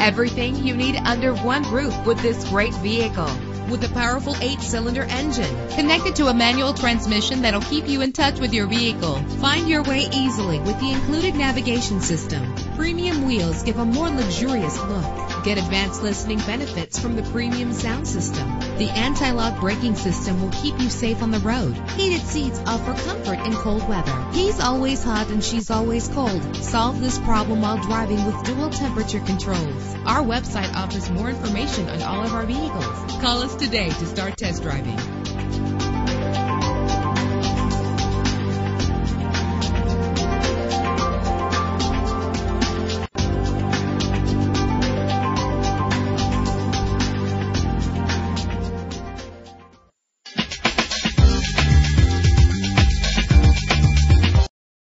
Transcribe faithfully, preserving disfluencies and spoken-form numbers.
Everything you need under one roof with this great vehicle. With a powerful eight-cylinder engine connected to a manual transmission that'll keep you in touch with your vehicle. Find your way easily with the included navigation system. Premium wheels give a more luxurious look. Get advanced listening benefits from the premium sound system. The anti-lock braking system will keep you safe on the road. Heated seats offer comfort in cold weather. He's always hot and she's always cold. Solve this problem while driving with dual temperature controls. Our website offers more information on all of our vehicles. Call us today to start test driving.